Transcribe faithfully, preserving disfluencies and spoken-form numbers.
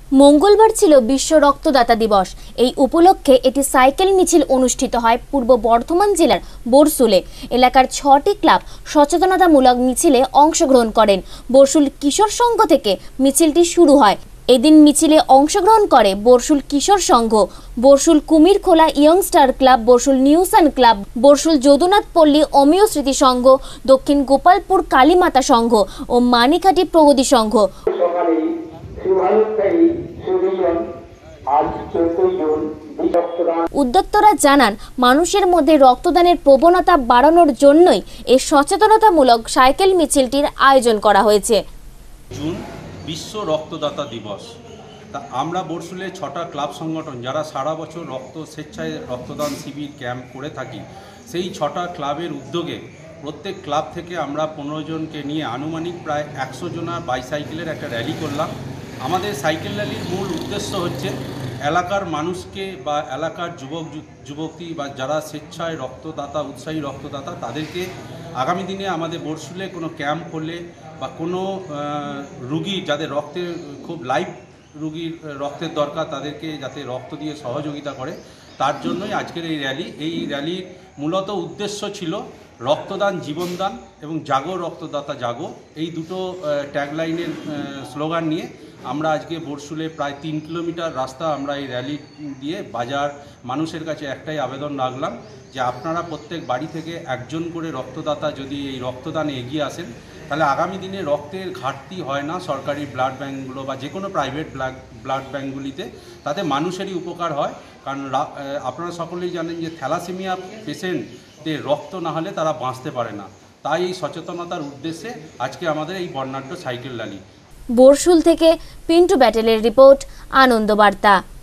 মঙ্গলবার ছিল বিশ্ব রক্তদাতা দিবস। এই উপলক্ষে একটি সাইকেল মিছিল অনুষ্ঠিত হয় পূর্ব বর্ধমান জেলার বরশুলে। এলাকার ছটি ক্লাব সচেতনতামূলক মিছিলে অংশগ্রহণ করেন। বরশুল কিশোর সংঘ থেকে মিছিলটি শুরু হয়। এদিন মিছিলে অংশগ্রহণ করে বরশুল কিশোর সংঘ, Barshul Kumirkhola youngster club, Barshul new sun club, Barshul Jadunath পল্লী অমিয় স্মৃতি সংঘ, দক্ষিণ গোপালপুর কালীমাতা সংঘ ও মানিকাটি প্রগতি সংঘ। উদ্যোক্তারা জানান, মানুষের মধ্যে রক্তদানের প্রবণতা বাড়ানোর জন্যই এই সচেতনতামূলক সাইকেল মিছিলটির আয়োজন করা হয়েছে। জুন বিশ্ব রক্তদাতা দিবস। তা আমরা বরশুলে ছটা ক্লাব সংগঠন যারা সারা বছর রক্ত স্বেচ্ছায় রক্তদান শিবির ক্যাম্প করে থাকি, সেই ছটা ক্লাবের উদ্যোগে প্রত্যেক ক্লাব থেকে আমরা পনেরো জনকে নিয়ে আনুমানিক প্রায় একশো জনা বাইসাইকেলের একটা র্যালি করলাম। আমাদের সাইকেল র্যালির মূল উদ্দেশ্য হচ্ছে এলাকার মানুষকে বা এলাকার যুবক যুবতী বা যারা স্বেচ্ছায় রক্তদাতা, উৎসাহী রক্তদাতা, তাদেরকে আগামী দিনে আমাদের বরশুলে কোনো ক্যাম্প করলে বা কোনো রুগী যাদের রক্তের খুব লাইভ রুগীর রক্তের দরকার, তাদেরকে যাতে রক্ত দিয়ে সহযোগিতা করে, তার জন্যই আজকের এই র্যালি। এই র্যালির মূলত উদ্দেশ্য ছিল রক্তদান জীবনদান এবং জাগো রক্তদাতা জাগো, এই দুটো ট্যাগলাইনের স্লোগান নিয়ে আমরা আজকে বরশুলে প্রায় তিন কিলোমিটার রাস্তা আমরা এই র্যালি দিয়ে বাজার মানুষের কাছে একটাই আবেদন রাখলাম যে আপনারা প্রত্যেক বাড়ি থেকে একজন করে রক্তদাতা যদি এই রক্তদানে এগিয়ে আসেন, তাহলে আগামী দিনে রক্তের ঘাটতি হয় না সরকারি ব্লাড ব্যাঙ্কগুলো বা যে কোনো প্রাইভেট ব্লাড ব্লাড ব্যাঙ্কগুলিতে, তাতে মানুষেরই উপকার হয়। কারণ আপনারা সকলেই জানেন যে থ্যালাসেমিয়া পেশেন্টদের রক্ত না হলে তারা বাঁচতে পারে না। তাই এই সচেতনতার উদ্দেশ্যে আজকে আমাদের এই বর্ণাঢ্য সাইকেল র্যালি। বরশুল থেকে পিন্টু ব্যাটেলের রিপোর্ট, আনন্দ বার্তা।